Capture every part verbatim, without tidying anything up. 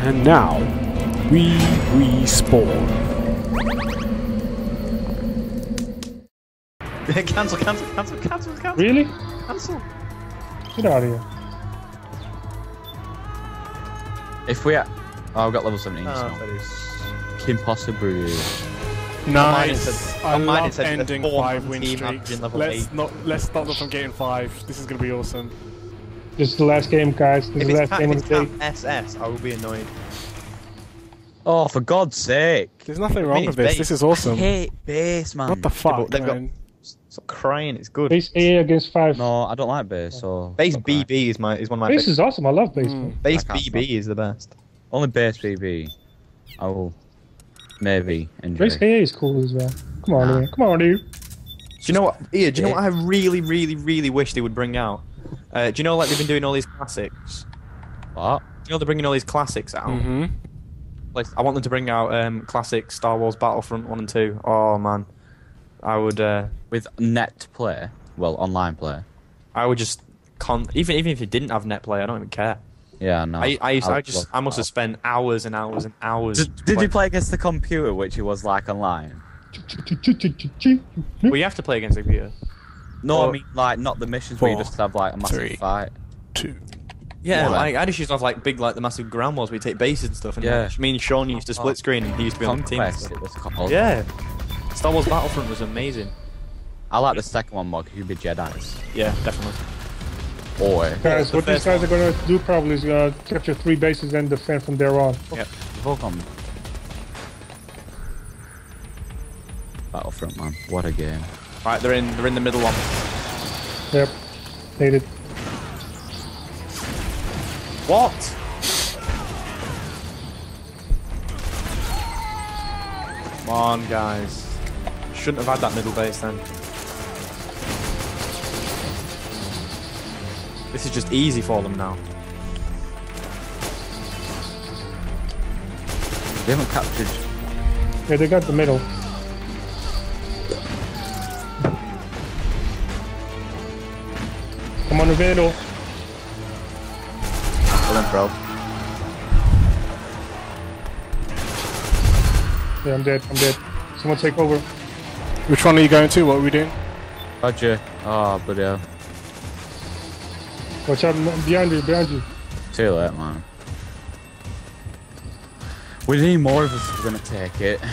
And now, we respawn. cancel, cancel, cancel, cancel, cancel. Really? Cancel. Get out of here. If we... Oh, I've got level seventeen, Oh, so... that is... Impossible. Nice. I on mine it love said ending four five man win team streak. averaging level Let's eight. not let's stop them from getting five. This is gonna be awesome. This is the last game, guys. This If is the it's, last cap, game if of it's the cap day. S S, I will be annoyed. Oh, for God's sake. There's nothing I wrong mean, with it's this. base. This is awesome. I hate base, man. What the Yeah, fuck, but they've got- man? Stop crying, it's good. Base A against five. No, I don't like base, so... Base don't cry. B B is my is one of my Base base. is awesome. I love base. Mm. man. Base I can't B B is the best. Only base B B. I will... Maybe enjoy. Base A is cool as well. Come on, Nah. man. Come on, dude. Do you know what? Yeah, do you know what I really, really, really wish they would bring out? Uh, do you know like they've been doing all these classics? What? Do you know they're bringing all these classics out? Mm-hmm. Like, I want them to bring out um, classic Star Wars Battlefront one and two. Oh man, I would. Uh, With net play? Well, online play. I would just con. Even even if it didn't have net play, I don't even care. Yeah, no. I I, used, I would just love I must that. have spent hours and hours and hours. Did, did you play against the computer, which it was like online? Well, you have to play against the computer. No, Well, I mean like not the missions where you four, just have like a massive three. fight. Two. Yeah, More like, I just used to have like big like the massive ground wars where you take bases and stuff. And Yeah. like, me and Sean used to split screen, and he used to be on the team. and Conquest, stuff. it was called. Yeah, Star Wars Battlefront was amazing. I like the second one more because you'd be Jedi's. Yeah, definitely. Boy. Guys, the what these first guys one. are gonna do probably is uh, capture three bases and defend from there on. Yep. Volcom. Battlefront, man. What a game. Right, they're in they're in the middle one. Yep. Hate it. What? Come on, guys. Shouldn't have had that middle base then. This is just easy for them now. They haven't captured. Yeah, they got the middle. Come on, the middle. Well then, bro. Yeah, I'm dead. I'm dead. Someone take over. Which one are you going to? What are we doing? Roger. Oh, bloody hell. Watch out, behind you, behind you. Too late, man. We need more of us if we're gonna take it.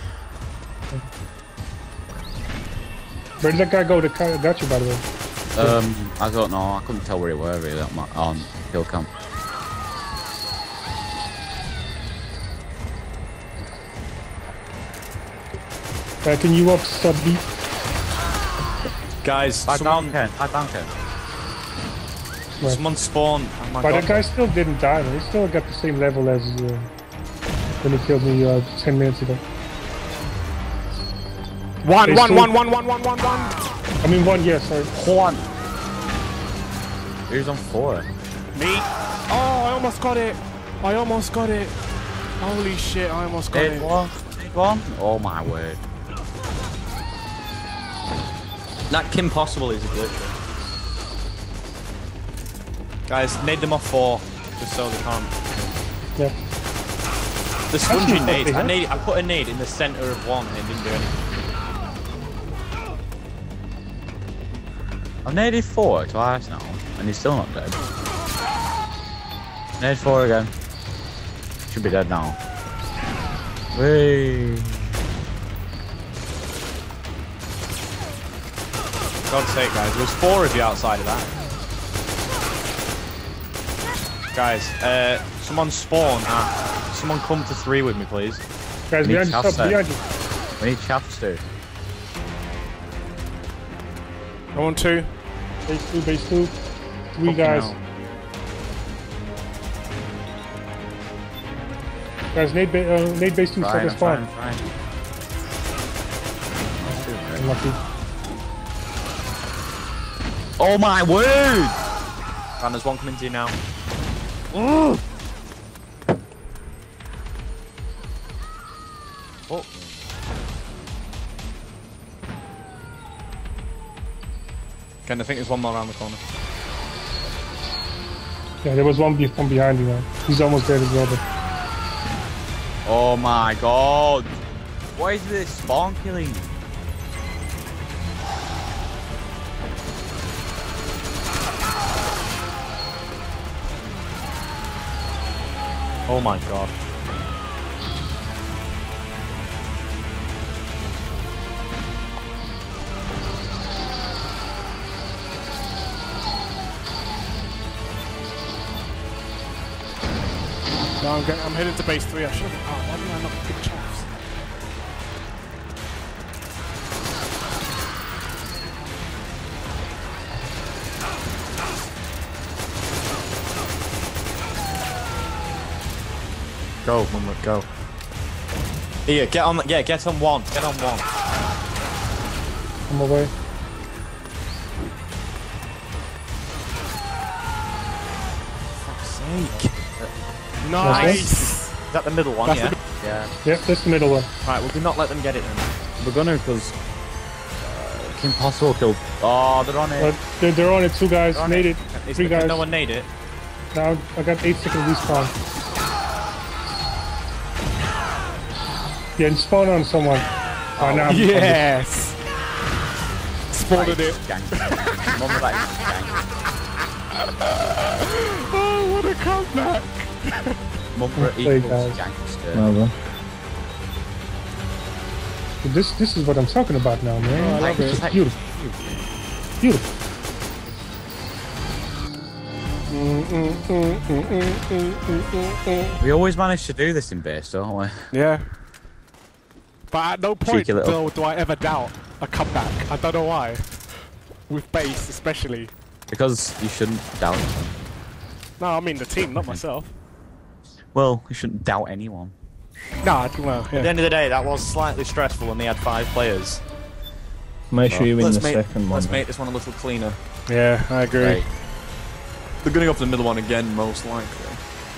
Where did that guy go that ca- got you, by the way? Um, I don't know. I couldn't tell where it were really on, my, on hill camp. Backing you up, sub B. Guys, I someone, down Ken. I down Ken. Right. someone spawned. Oh my But god. that guy still didn't die, man. He still got the same level as uh, when he killed me uh, ten minutes ago. One, They one, still- one, one, one, one, one, one. I mean, one, yeah, sorry. One. Who's on four? Me. Oh, I almost got it. I almost got it. Holy shit, I almost got Dead it. one. Dead one. Oh my word. That Kim Possible is a glitch. Guys, nade them off four, just so they can't. Yeah. The spongy Actually, nade. okay, I, huh? nade, I put a nade in the center of one and it didn't do anything. I've naded four twice now, and he's still not dead. Nade four again. Should be dead now. Whee! God's sake, guys, there's four of you outside of that. Guys, uh, someone spawn at. Someone come to three with me, please. Guys, Need behind you, chaff sub, behind you. We need chaps too. I want two. Base two, base two. Three Fucking guys. hell. Guys, nade, ba uh, nade base two, Fine, second I'm spawn. fine, I'm fine. Unlucky. Oh my word! And there's one coming to you now. Oh! Oh. Ken, I think there's one more around the corner. Yeah, there was one be from behind you, man. He's almost dead as well, but Oh my god. Why is this spawn killing? Oh my god. No, I'm, going, I'm heading to base three. I should have. Oh, why didn't I not pick chaffs? Go, Mumra, go. Here, get on. Yeah, get on one. Get on one. I'm away. Fuck's sake. Nice. Is that the middle one? That's Yeah. the- Yeah. Yep, that's the middle one. Right, well, do not let them get it then. We're gonna because uh, it's impossible kill. Oh, they're on it. But they're, they're on it, two guys. on Made it. it. It's Three because guys. no one made it. Now I got eight second respawn. Yeah, and spawn on someone. Oh, now I'm- Yes. Spotted it. Gangstah. Mumra, that is gangstah. Oh, what a comeback. Mumra There you equals go. gangster. Well done. This this is what I'm talking about now, man. Oh, I love This it. is beautiful. Beautiful. We always manage to do this in base, don't we? Yeah. But at no point Cheeky little- though do I ever doubt a comeback. I don't know why. With base especially. Because you shouldn't doubt them. No, I mean the team, not myself. Well, you shouldn't doubt anyone. Nah, well, At the yeah. end of the day, that was slightly stressful when they had five players. Make sure you win let's the make, second one. Let's then. make this one a little cleaner. Yeah, I agree. Right. They're going to go for the middle one again, most likely.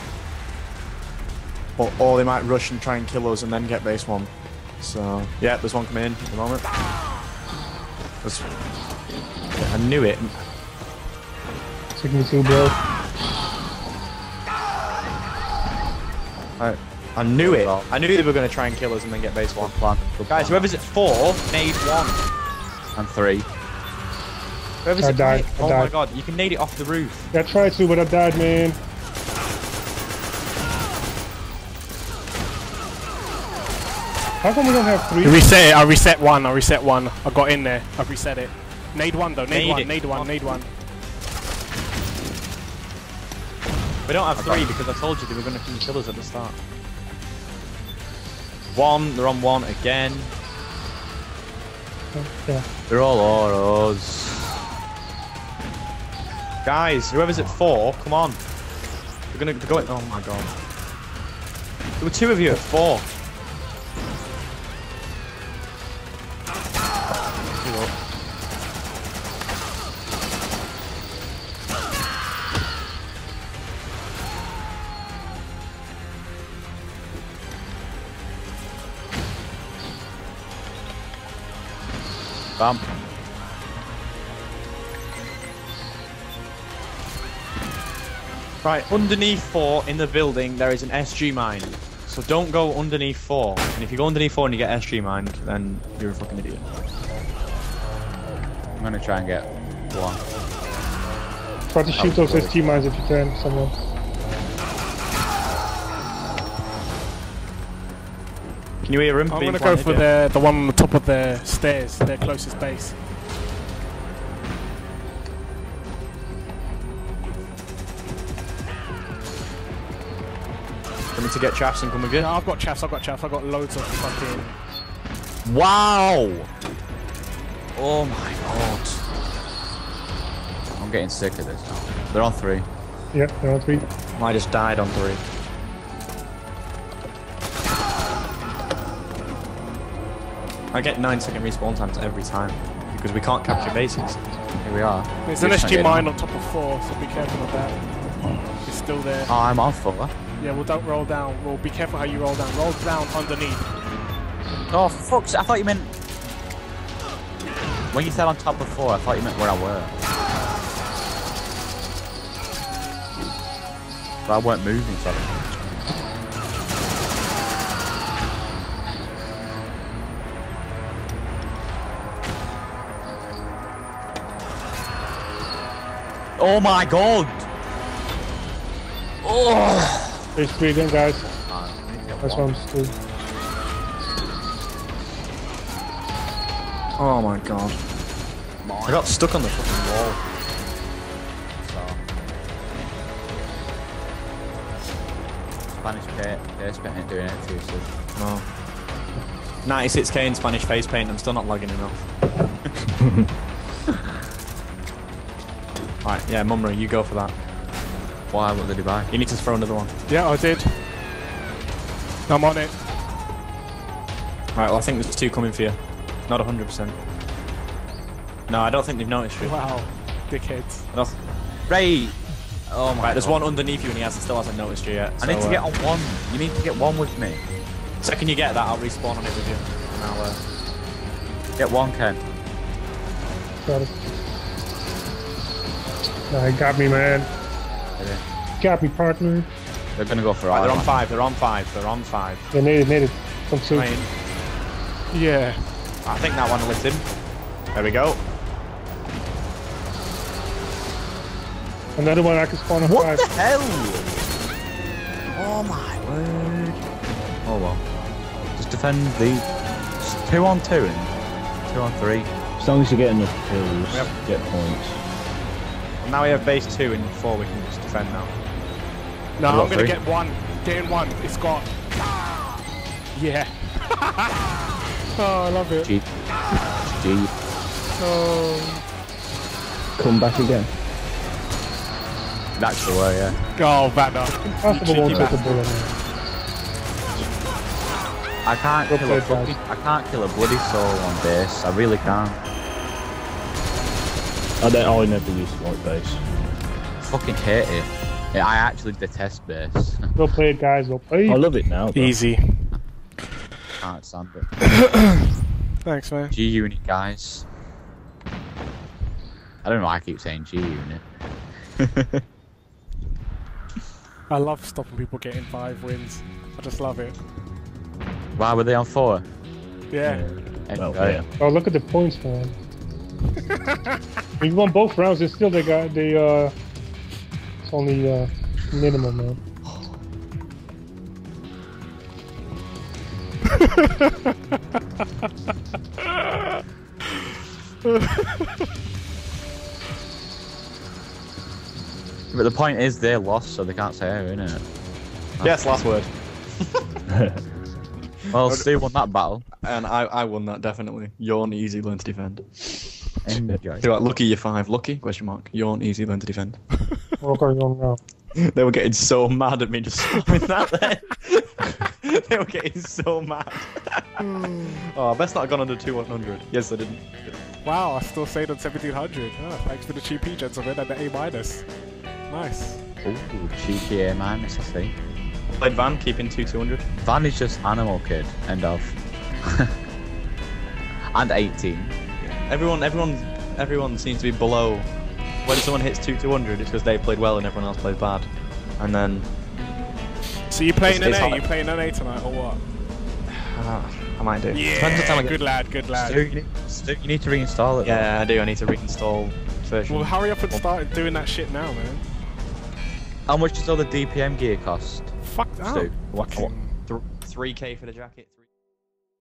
Or, or they might rush and try and kill us and then get base one. So, yeah, there's one coming in at the moment. That's, I knew it. Take me too, bro. I, I knew it. I knew they were going to try and kill us and then get base one. Plan. Good Guys, plan. whoever's at four, nade one. And three. Whoever's I at died, five, I oh my died. god, you can nade it off the roof. Yeah, I tried to, but I died, man. How come we don't have three? You reset it, I reset one, I reset one. I got in there, I reset it. Nade one though, nade, Nade one, it. nade one, nade one. We don't have three because I told you they were going to kill us at the start. One, they're on one again. Yeah. They're all autos. Guys, whoever's at four, come on. We're gonna go in. Oh my god. There were two of you at four. Give up. Bam. Right, underneath four in the building there is an S G mine. So don't go underneath four. And if you go underneath four and you get S G mined, then you're a fucking idiot. I'm gonna try and get one. Try to shoot those S G mines if you can, someone. Can you hear him? I'm being gonna go planted? for Yeah. the the one on the top of the stairs, their closest base. Want me to get chaps and come with you? No, I've got chaffs, I've got chaffs, I've got loads of fucking... Wow! Oh my god. I'm getting sick of this now. They're on three. Yeah, they're on three. I just died on three. I get nine second respawn times every time because we can't capture bases. Here we are. There's an We're S just G not mine getting on top of four, so be careful of that. It's still there. them. Oh, I'm on four. Yeah, well don't roll down, well be careful how you roll down. Roll down underneath. Oh, fuck. I thought you meant... When you said on top of four, I thought you meant where I were. But I weren't moving, sorry. Oh my god! Oh! There's three again, guys. Ah, I need to get That's one. one still. Oh my god. I got stuck on the fucking wall. Spanish face paint ain't doing it too soon. No. ninety-six K in Spanish face paint, I'm still not lagging enough. Alright, yeah, Mumra, you go for that. Why? What did he buy? You need to throw another one. Yeah, I did. I'm on it. Alright, well I think there's two coming for you. Not one hundred percent. No, I don't think they've noticed you. Wow, dickheads. I don't- Right! Oh my Right, there's god. one underneath you and he has, still hasn't noticed you yet. I need so, to get uh, on one. You need to get one with me. Second you get that, I'll respawn on it with you. And I'll, uh... Get one, Ken. Got it. Nah, he got me, man. Yeah. Got me, partner. They're gonna go for Right, they're on Iron Man. five, they're on five, they're on five. They made it, made it. Come two. Right. Yeah. I think that one lit him. There we go. Another one I can spawn on What five. the hell? Oh my word. Oh well. Just defend the... Just two on two and two on three. As long as you get enough kills, Yep. get points. And now we have base two and four we can just defend now. No, What, I'm gonna three? get one. Getting one. It's got. Yeah. Oh, I love it. G. G. Oh. Come back again. That's the way, yeah. Oh, Vanna. Impossible won't take a bullet, man. I can't Go kill a play, bloody, guys. I can't kill a bloody soul on base. I really can't. I don't. I never used to like base. Fucking hate it. Yeah, I actually detest base. Go play it, guys. Go play. I love it now. Though. Easy. Can't stand it. Thanks, man. G unit, guys. I don't know why I keep saying G unit. I love stopping people getting five wins. I just love it. Why were they on four? Yeah. Well, Anyway. yeah. Oh, look at the points, man. We won both rounds, and still they got they uh. It's only uh minimum, man. But the point is they lost, so they can't say oh, innit? Yes, last word. Well, Stu won that battle. And I, I won that definitely. Yawn, easy, learn to defend. Enjoy. They're like, lucky you're five, lucky, question mark. Yawn, easy, learn to defend. What going on now? They were getting so mad at me just stopping that there. They were getting so mad. Oh, I best not have gone under two one hundred. Yes, I didn't. Wow, I still stayed on seventeen hundred. Oh, thanks for the cheapy, gentlemen, and the A minus. Nice. Ooh, cheeky A minus, I see. Played Van, keeping two two hundred. Van is just animal kid. End of. And eighteen. Everyone, everyone, everyone seems to be below. When someone hits two two hundred, it's because they played well and everyone else played bad. And then So you playing It's- an it's A? hot. You playing an A tonight or what? uh, I might do. Depends what Yeah, time I get. good lad, good Stu, lad. you need, Stu, you need to reinstall it. Yeah, I do. I need to reinstall version. Well, hurry up and start doing that shit now, man. Though. How much does all the D P M gear cost? Fuck that. Stu, what- Fucking- Th- three K for the jacket. three